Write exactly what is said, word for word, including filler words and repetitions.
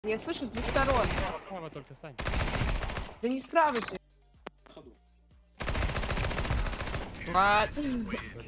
Я слышу с двух сторон. Справа только, Сань. Да не справа же. На ходу. А,